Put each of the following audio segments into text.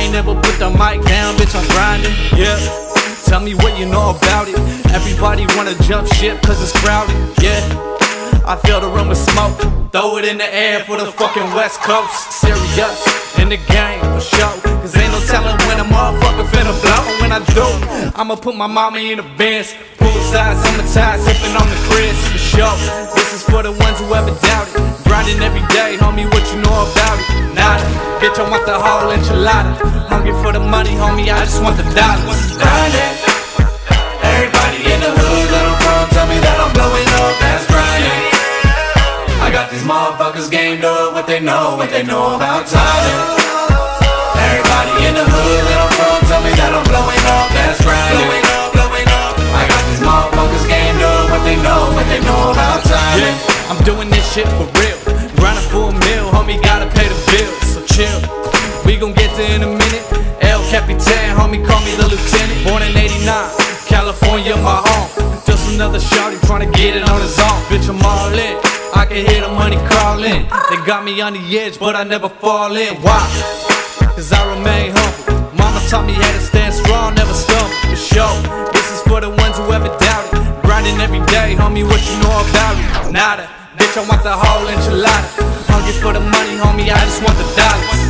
ain't never put the mic down, bitch, I'm grinding, yeah. Tell me what you know about it. Everybody wanna jump ship cause it's crowded, yeah. I fill the room with smoke, throw it in the air for the fucking West Coast. Serious in the game for sure, cause ain't no telling when a motherfucker finna blow. And when I do, I'ma put my mama in the Benz, poolside, summertime, sipping on the Chris for sure. This is for the ones who ever doubted. Grinding every day, homie, what you know about it? Nada, bitch, I want the whole enchilada. Hungry for the money, homie, I just want the dollars. Grinding, everybody in the hood that I'm from, tell me that I'm blowing up, that's grinding. I got these motherfuckers gamed up, what they know about timing. Everybody in the hood that I'm from, tell me that I'm blowing up, that's grinding. I got these motherfuckers gamed up, what they know about timing. Yeah, I'm doing this shit for real, grinding for a meal, homie, gotta pay the bills, so chill. We gon' get there in a minute. El Capitan, homie, call me the lieutenant. Born in '89, California, my home. Just another shawty tryna get it on his own. Bitch, I'm all in, I can hear the money crawling. They got me on the edge, but I never fall in. Why? Cause I remain humble. Mama taught me how to stand strong, never stumble. For sure, this is for the ones who ever doubted. Grinding every day, homie, what you know about it? Nada, bitch, I want the whole enchilada. Hungry for the money, homie, I just want the dollars.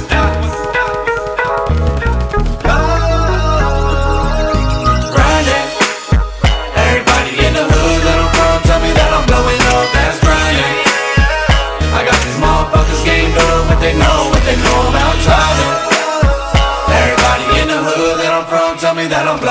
They know about timing. Everybody in the hood that I'm from, tell me that I'm